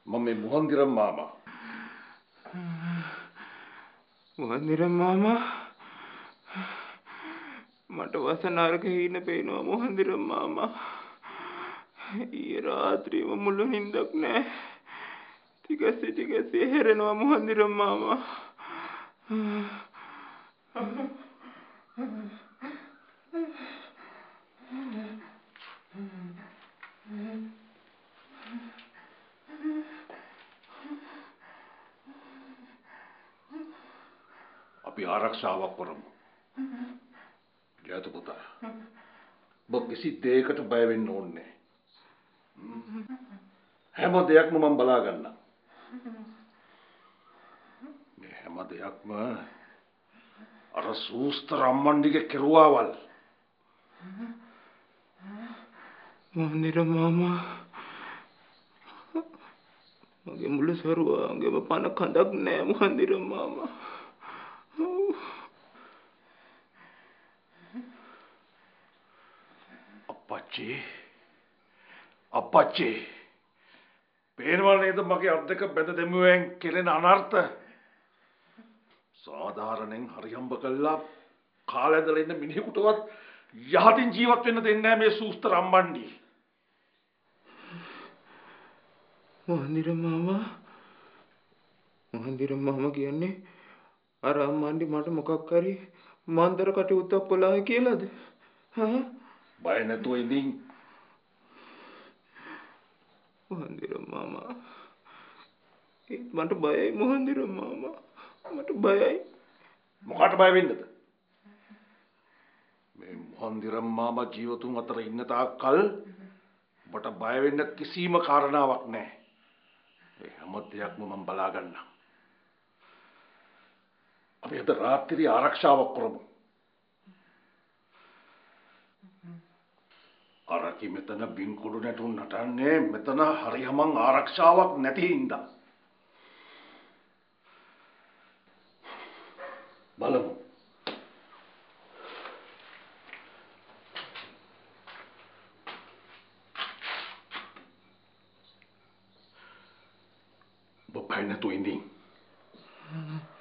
මම මුහන්දිරම් මාමා. මුහන්දිරම් මාමා මට වසනාරක හීන පේනවා මුහන්දිරම් මාමා. ඊයේ රාත්‍රියම මුළු නිින්දක් නෑ. ටිකසේ හැරෙනවා මුහන්දිරම් මාමා. අපි ආරක්ෂාවක් කරමු. ජයතු පුතා. ඔබ කිසි දෙයකට බය වෙන්න ඕනේ නැහැ. හැම දෙයක්ම මම බලා ගන්නම්. මේ හැම දෙයක්ම අර සූස්තර අම්මණ්ඩිගේ කෙරුවාවල්. මුහන්දිරම් මාමා මගේ මුළු සරුවාංගෙම පණ කඳක් නෑ මුහන්දිරම් මාමා. අප්පච්චි පේනවල් නේද මගේ අත් දෙක බැඳ දෙමුවෙන් කෙරෙන අනර්ථ. සාධාරණයෙන් හරියම්බ කළා කාලැදලා ඉන්න මිනිහෙකුටවත් යහතින් ජීවත් වෙන්න දෙන්නේ නැහැ මේ සූස්තර අම්මණ්ඩි. මුහන්දිරම් මාමා කියන්නේ අර අම්මණ්ඩි මට මොකක් හරි මාන්තර කටයුත්තක් කළා කියලාද? බය නැතුව ඉඳින්. මුහන්දිරම් මාමා මට බයයි මුහන්දිරම් මාමා. මට බයයි. මොකට බය වෙන්නද? මේ මුහන්දිරම් මාමා ජීවතුන් අතර ඉන්න තාක්කල් ඔබට බය වෙන්න කිසිම කාරණාවක් නැහැ. ඒ හැම දෙයක්ම මම බලා ගන්නම්. අපි අද රාත්‍රියේ ආරක්ෂාවක් කරමු. අරකි මෙතන බින්කුඩු නැටුම් නටන්නේ මෙතන හරියමං ආරක්ෂාවක් නැති හින්දා. බලමු. ඔබ බය නැතුව ඉඳින්.